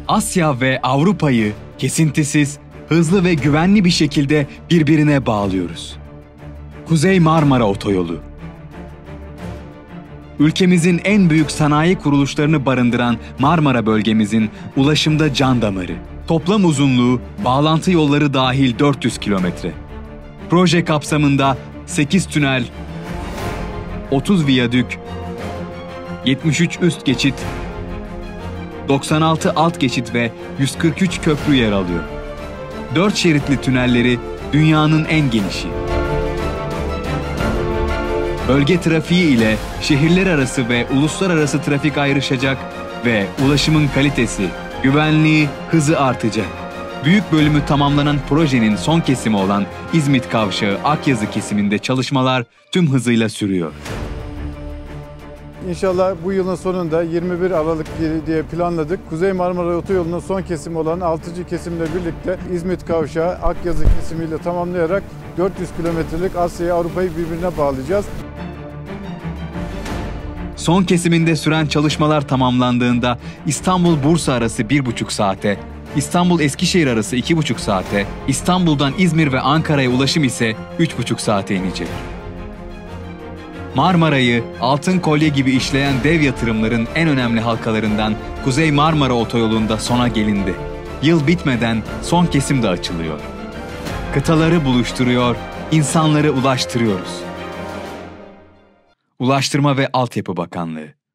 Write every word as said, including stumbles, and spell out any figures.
Asya ve Avrupa'yı kesintisiz, hızlı ve güvenli bir şekilde birbirine bağlıyoruz. Kuzey Marmara Otoyolu. Ülkemizin en büyük sanayi kuruluşlarını barındıran Marmara bölgemizin ulaşımda can damarı. Toplam uzunluğu, bağlantı yolları dahil dört yüz kilometre. Proje kapsamında sekiz tünel, otuz viyadük, yetmiş üç üst geçit, doksan altı alt geçit ve yüz kırk üç köprü yer alıyor. Dört şeritli tünelleri dünyanın en genişi. Bölge trafiği ile şehirler arası ve uluslararası trafik ayrışacak ve ulaşımın kalitesi, güvenliği, hızı artacak. Büyük bölümü tamamlanan projenin son kesimi olan İzmit Kavşağı Akyazı kesiminde çalışmalar tüm hızıyla sürüyor. İnşallah bu yılın sonunda yirmi bir Aralık diye planladık. Kuzey Marmara Otoyolu'nun son kesimi olan altıncı kesimle birlikte İzmit Kavşağı Akyazı kesimiyle tamamlayarak dört yüz kilometrelik Asya'yı Avrupa'yı birbirine bağlayacağız. Son kesiminde süren çalışmalar tamamlandığında İstanbul-Bursa arası bir buçuk saate, İstanbul-Eskişehir arası iki buçuk saate, İstanbul'dan İzmir ve Ankara'ya ulaşım ise üç buçuk saate inecek. Marmara'yı altın kolye gibi işleyen dev yatırımların en önemli halkalarından Kuzey Marmara Otoyolu'nda sona gelindi. Yıl bitmeden son kesim de açılıyor. Kıtaları buluşturuyor, insanları ulaştırıyoruz. Ulaştırma ve Altyapı Bakanlığı.